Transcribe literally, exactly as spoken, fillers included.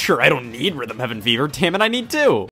Sure, I don't need Rhythm Heaven Fever, damn it, I need two.